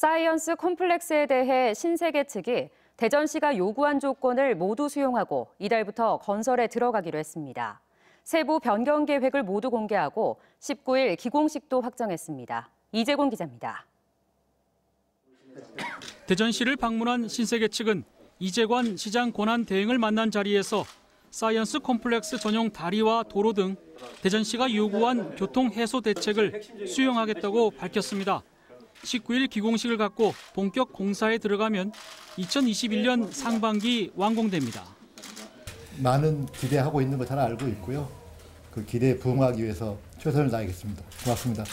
사이언스 콤플렉스에 대해 신세계 측이 대전시가 요구한 조건을 모두 수용하고 이달부터 건설에 들어가기로 했습니다. 세부 변경 계획을 모두 공개하고 19일 기공식도 확정했습니다. 이재곤 기자입니다. 대전시를 방문한 신세계 측은 이재관 시장 권한 대행을 만난 자리에서 사이언스 콤플렉스 전용 다리와 도로 등 대전시가 요구한 교통 해소 대책을 수용하겠다고 밝혔습니다. 19일 기공식을 갖고 본격 공사에 들어가면 2021년 상반기 완공됩니다. 많은 기대하고 있는 거 잘 알고 있고요. 그 기대에 부응하기 위해서 최선을 다하겠습니다. 고맙습니다.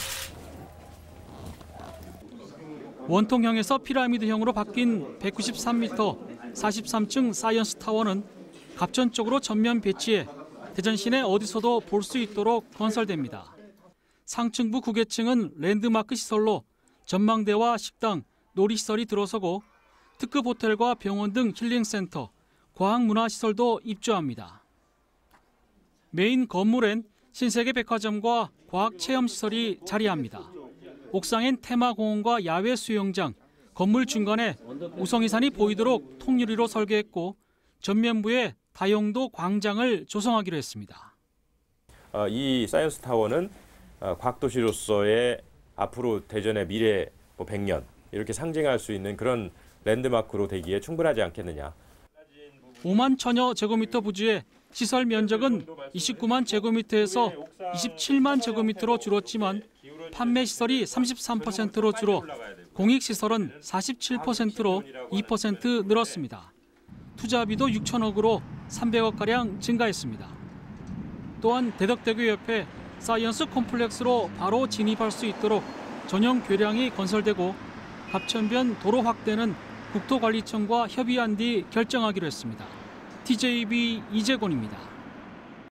원통형에서 피라미드형으로 바뀐 193m, 43층 사이언스 타워는 갑천 쪽으로 전면 배치해 대전 시내 어디서도 볼 수 있도록 건설됩니다. 상층부 9계층은 랜드마크 시설로 전망대와 식당, 놀이시설이 들어서고 특급 호텔과 병원 등 힐링센터, 과학문화시설도 입주합니다. 메인 건물엔 신세계 백화점과 과학체험시설이 자리합니다. 옥상엔 테마공원과 야외 수영장, 건물 중간에 우성이산이 보이도록 통유리로 설계했고 전면부에 다용도 광장을 조성하기로 했습니다. 이 사이언스 타워는 과학도시로서의 앞으로 대전의 미래 100년 이렇게 상징할 수 있는 그런 랜드마크로 되기에 충분하지 않겠느냐. 5만 천여 제곱미터 부지에 시설 면적은 29만 제곱미터에서 27만 제곱미터로 줄었지만 판매 시설이 33%로 줄어 공익시설은 47%로 2% 늘었습니다. 투자비도 6천억으로 300억가량 증가했습니다. 또한 대덕대교 옆에 사이언스 콤플렉스로 바로 진입할 수 있도록 전용 교량이 건설되고 갑천변 도로 확대는 국토관리청과 협의한 뒤 결정하기로 했습니다. TJB 이재곤입니다.